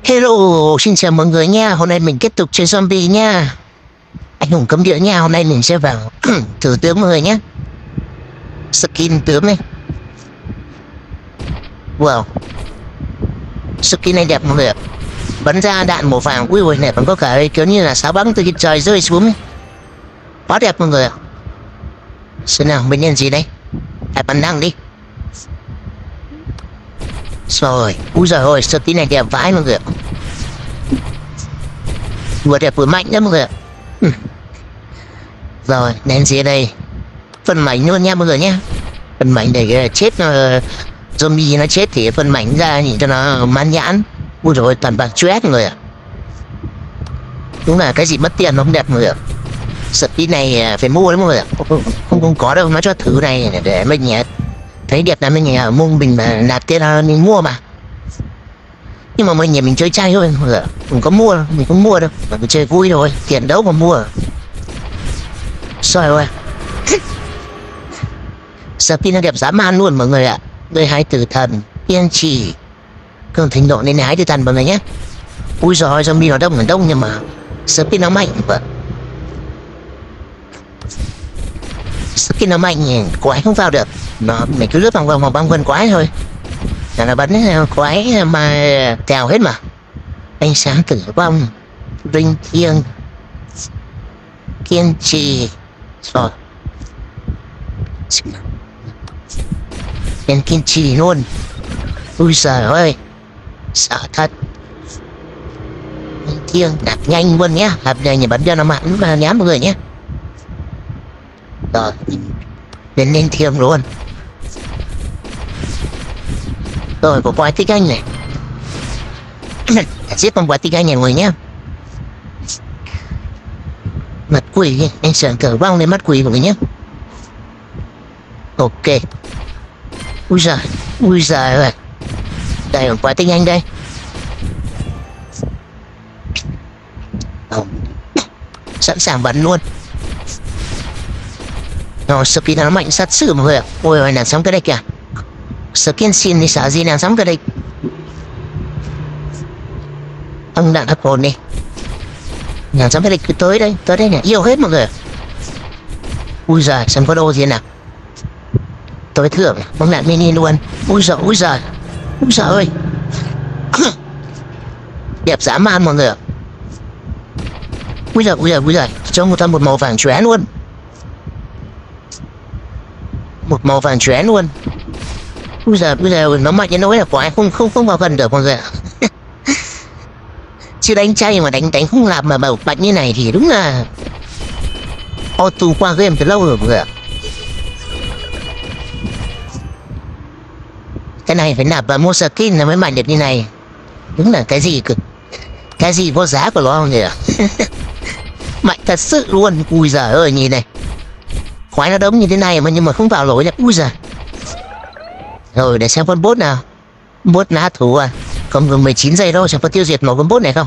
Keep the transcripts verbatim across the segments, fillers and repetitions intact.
Hello, xin chào mọi người nha. Hôm nay mình tiếp tục chơi zombie nha. Anh hùng cấm địa nha. Hôm nay mình sẽ vào thử tướng mọi người nhé. Skin tướng này. Wow, skin này đẹp mọi người ạ. Bắn ra đạn màu vàng. Ui ui này còn có cả kiểu như là sáo băng từ trên trời rơi xuống ấy. Quá đẹp mọi người ạ. Xem nào mình nhận gì đây? Hãy bắn năng đi. Rồi, ui giời ơi, skin này đẹp vãi mọi người ạ. Vừa đẹp vừa mạnh đó mọi người ạ. Rồi, nên gì ở đây? Phần mảnh luôn nha mọi người nhé. Phần mảnh để chết uh, zombie nó chết thì phần mảnh ra nhìn cho nó man nhãn. Ui rồi toàn bằng chuét mọi người ạ. Đúng là cái gì mất tiền nó không đẹp mọi người ạ. Skin này phải mua đấy mọi người ạ. Không, không, không có đâu, nó cho thử này để mình nhé. Thấy đẹp là mình ở mua mình mà nạp tiền là mình mua mà. Nhưng mà mình nhà mình chơi chay thôi mọi người ạ. Mình có mua đâu, mình không mua đâu. Mình chơi vui thôi, tiền đâu mà mua. Trời ơi. Skin nó đẹp dã man luôn mọi người ạ. Đây hai tử thần, kiên trì, cường thịnh độ nên hai tử thần mọi người nhé. Ui giời, zombie nó đông là đông nhưng mà skin nó mạnh vậy. Skin nó mạnh quái không vào được. Nó mình cứ lướt vòng vòng vòng băng quần quái thôi. Là nó bắn quái mà tèo hết mà. Ánh sáng tử vong, linh thiêng, kiên trì. Rồi Kiên kiên trì luôn. Ui giời ơi, sợ thật. Linh thiêng đạp nhanh luôn nhá. Đạp này nhỉ, bắn cho nó mạnh mà nhám mọi người nhé. Rồi lên lên thiêng luôn. Rồi có quái tích anh này. Giết con quái tích anh này người nhé. Mặt quỷ, anh sợ thở vong lên mắt quỷ mọi người nhé. Ok. Ui giời, ui giời ơi. Đây là quái tích anh đây. Sẵn sàng bắn luôn. Rồi skin nó mạnh sát sự mọi người ạ. Ôi ôi nàng sống cái đây kìa. Skin xin thì sợ gì nàng sống cái đây. Ông đạn hấp hồn đi. Nàng sống cái đây cứ tới đây. Tới đây nè, yêu hết mọi người. Ui giời, xem có đồ gì nào. Tối thưởng bóng đạn mini luôn. Ui giời, ui giời. Ui giời ơi. Đẹp dã man mọi người ạ. Ui giời, ui giời, ui giời. Cho một thân một màu vàng chóe luôn. Một màu vàng chóe luôn. Ui giời, ui giời, nó mạnh đến nỗi là quái không không không vào gần được mọi người ạ. Chứ đánh chay mà đánh đánh không làm mà màu bạch như này thì đúng là auto qua game từ lâu rồi mọi người ạ. Cái này phải nạp vào mua skin là mới mạnh được như này. Đúng là cái gì cực. Cái gì có giá của nó không nhỉ? Mạnh thật sự luôn. Ui giời ơi nhìn này. Khoái nó đống như thế này mà nhưng mà không vào lối được. Ui giời. Rồi để xem con bot nào. Bot ná thủ à. Còn gần mười chín giây đâu, chẳng có tiêu diệt một con bot này không.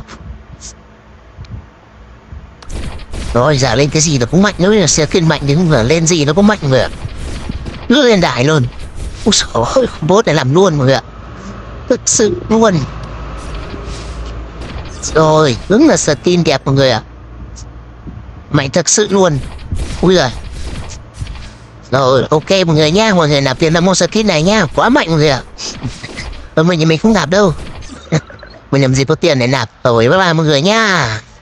Rồi giả lên cái gì nó cũng mạnh. Nếu là skin mạnh thì không phải lên gì nó cũng mạnh người ạ. Cứ lên đại luôn. Ui trời ơi, bot này làm luôn mọi người ạ. Thực sự luôn. Rồi, đúng là skin đẹp mọi người ạ. Mạnh thật sự luôn. Ui giời. Rồi, ok mọi người nha. Mọi người nạp tiền vào mua skin này nha. Quá mạnh mọi người ạ. Ở mình thì mình không nạp đâu. Mình làm gì có tiền để nạp. Rồi bye bye mọi người nha.